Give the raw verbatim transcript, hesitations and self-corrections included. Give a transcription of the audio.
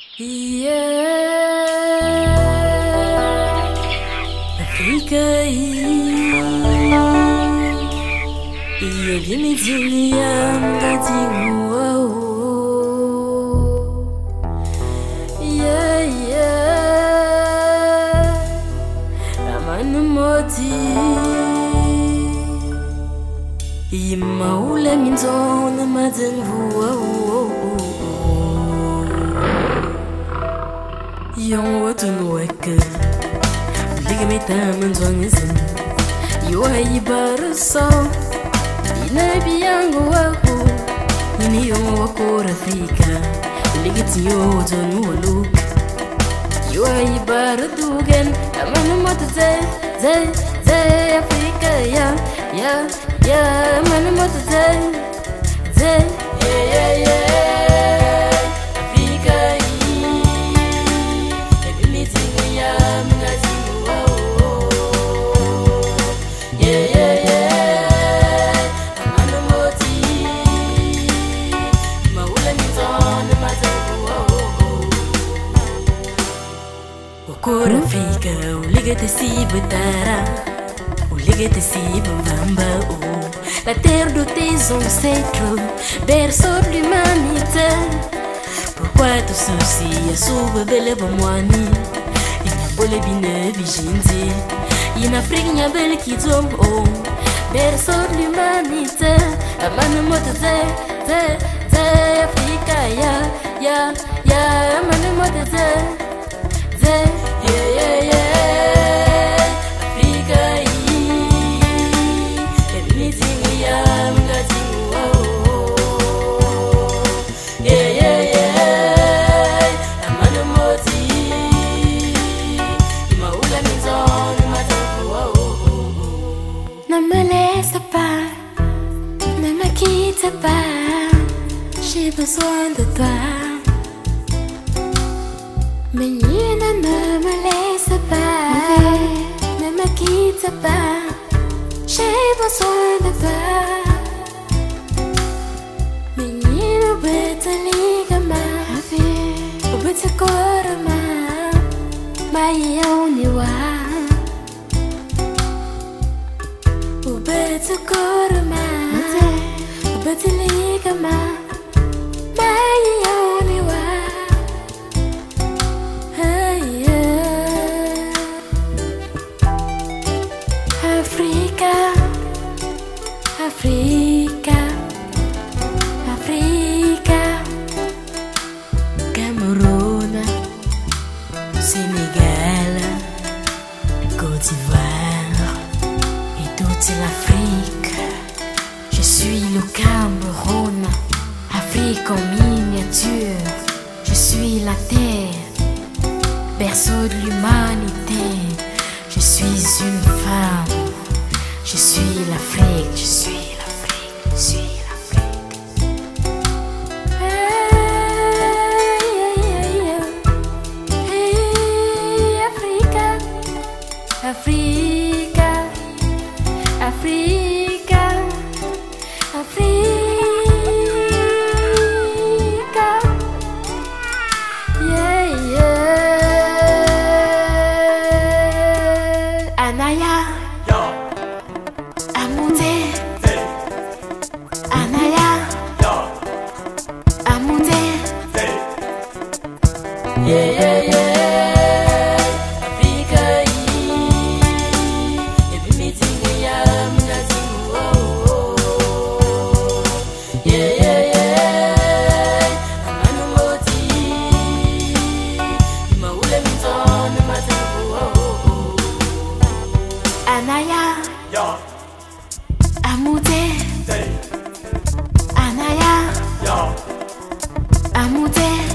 Yeah, Africa, yeah, give me till I'm getting wow. Yeah, yeah, I'm on the moti. Imaula means on the mountain. Young what to know a good. Big me time and one is in. You are a better song. You may be young or who. You need your core Africa. Lick it to you to know look. You are a better do again. I'm on the motor day, day, day, Africa. Yeah, yeah, yeah. I'm on the motor day, day, yeah, yeah, yeah. Cor Africa, o liga te si betara, o liga te si bamba o. La terre de tes ancêtres, berceau de l'humanité. Pourquoi tout ceci a sauvé belle bomwani? Il n'y a pas les bine vigindi. Il n'y a Afrique, il y a belle qui tombe oh. Berceau de l'humanité. Amana moto te, te, te, Africa, ya, ya, ya. Amana moto te, te. Yeah, yeah, yeah, Africa, everything we are, getting wow. Yeah, yeah, yeah, I'm on the moti. Maula means on my wow. Ne me laisse pas, ne me quitte pas, j'ai besoin de toi. Mais ne me laisse pas, ne me quitte pas, j'ai besoin de toi. Mais ne me te ligama, ou me te corama, mais eu ni wa. Ou me te corama, ou me te ligama, mais eu ni wa. Africa, Africa, Africa, Cameroun, Sénégal, Côte d'Ivoire et toute l'Afrique. Je suis le Cameroun, Afrique en miniature. Je suis la terre, berceau de l'humanité. Je suis une femme. Je suis l'Afrique, je suis l'Afrique, je suis l'Afrique. Hey, hey, hey, hey, Africa, Africa, Africa, Africa. Yeah, yeah. Anaya. Amunde, Anaya, Amunde, yeah, yeah, yeah, Africa, every meeting we are, getting wow. Yeah, yeah, yeah, I'm on the moti. Maula means on the matter wow. Anaya. Yeah. Amunde, Hey. Anaya, Yeah. Amunde.